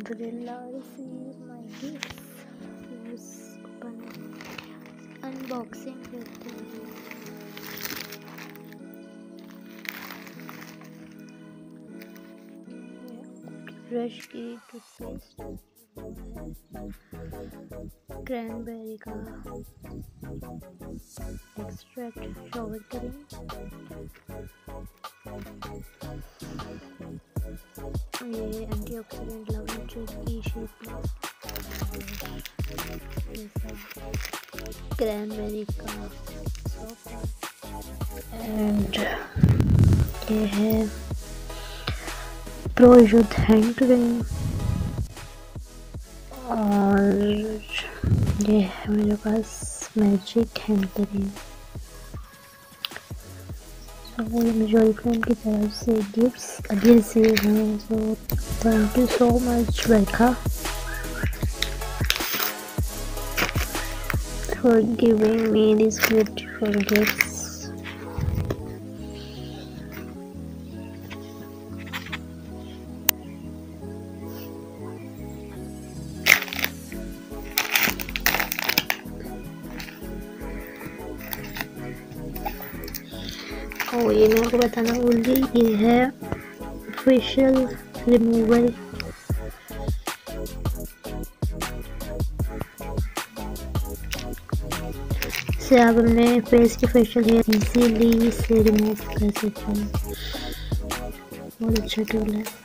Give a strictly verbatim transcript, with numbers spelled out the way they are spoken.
Alhamdulillah, receive my gifts. Use open unboxing करते हैं। Brush की टूथपेस्ट, क्रैनबेरी का एक्सट्रैक्ट, शॉवर क्रीम, ये एंटीऑक्सीडेंट लवन की शेप में, क्रैनबेरी का सोप एंड ये है प्रो शुद्ध हैंड क्रीम और ये है मेरे पास मैजिक हैंड क्रीम। तो ये मुझे ओरिफ्लेम की तरफ से गिफ्ट्स अभी से हैं, so thank you so much Rekha for giving me these beautiful gifts. और ये मैं आपको बताना भूल गई, ये है फेशियल रिमूवल। से आप अपने फेस के फेशियल हेयर इजीली से रिमूव कर सकते हैं। बहुत अच्छा टूल है।